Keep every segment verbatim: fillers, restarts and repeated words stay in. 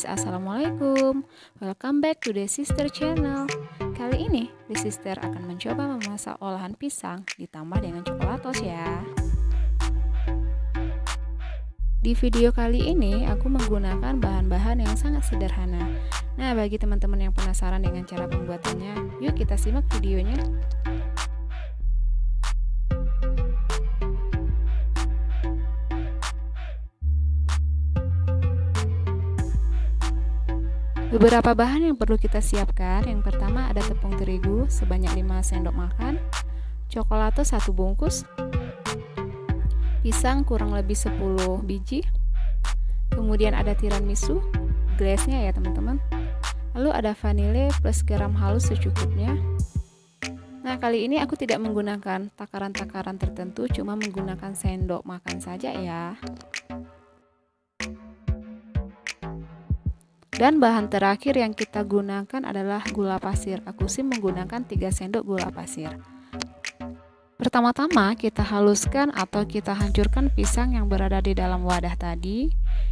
guys, assalamualaikum. Welcome back to the Sister channel. Kali ini the Sister akan mencoba memasak olahan pisang ditambah dengan coklatos ya. Di video kali ini aku menggunakan bahan-bahan yang sangat sederhana. Nah, bagi teman-teman yang penasaran dengan cara pembuatannya, yuk kita simak videonya. Beberapa bahan yang perlu kita siapkan. Yang pertama ada tepung terigu sebanyak lima sendok makan, coklatos satu bungkus, pisang kurang lebih sepuluh biji, kemudian ada tiramisu, gelasnya ya teman-teman. Lalu ada vanile plus garam halus secukupnya. Nah, kali ini aku tidak menggunakan takaran-takaran tertentu, cuma menggunakan sendok makan saja ya. Dan bahan terakhir yang kita gunakan adalah gula pasir. Aku sih menggunakan tiga sendok gula pasir. Pertama-tama kita haluskan atau kita hancurkan pisang yang berada di dalam wadah tadi.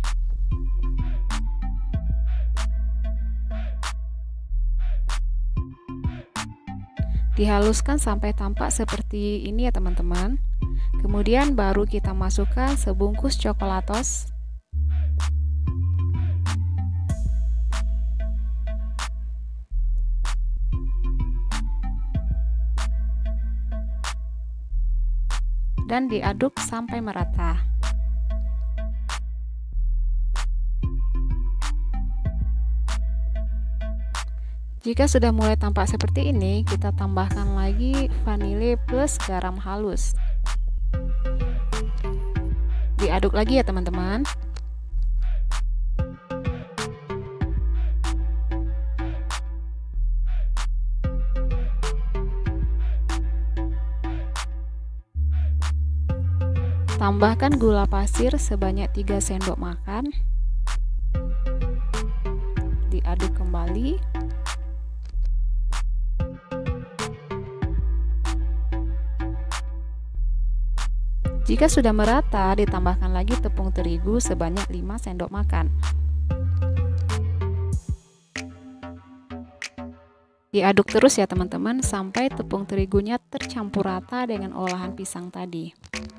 Dihaluskan sampai tampak seperti ini ya teman-teman. Kemudian baru kita masukkan sebungkus coklatos. Dan diaduk sampai merata. Jika sudah mulai tampak seperti ini, kita tambahkan lagi vanile plus garam halus. Diaduk lagi ya teman-teman. Tambahkan gula pasir sebanyak tiga sendok makan. Diaduk kembali. Jika sudah merata, ditambahkan lagi tepung terigu sebanyak lima sendok makan. Diaduk terus ya teman-teman sampai tepung terigunya tercampur rata dengan olahan pisang tadi.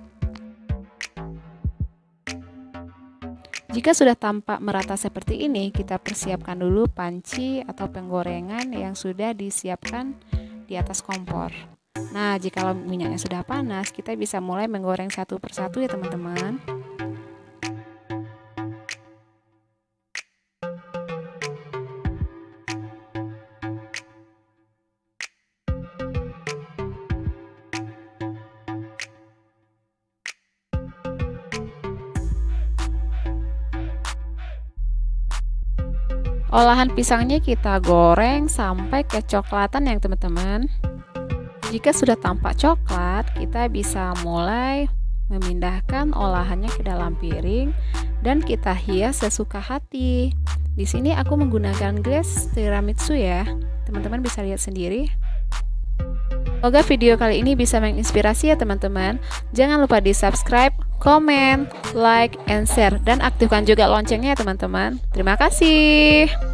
Jika sudah tampak merata seperti ini, kita persiapkan dulu panci atau penggorengan yang sudah disiapkan di atas kompor. Nah, jika minyaknya sudah panas, kita bisa mulai menggoreng satu persatu ya teman-teman. Olahan pisangnya kita goreng sampai kecoklatan ya teman-teman. Jika sudah tampak coklat, kita bisa mulai memindahkan olahannya ke dalam piring dan kita hias sesuka hati. Di sini aku menggunakan gelas tiramisu ya. Teman-teman bisa lihat sendiri. Semoga video kali ini bisa menginspirasi ya teman-teman. Jangan lupa di subscribe, komen, like, and share, dan aktifkan juga loncengnya ya teman-teman. Terima kasih.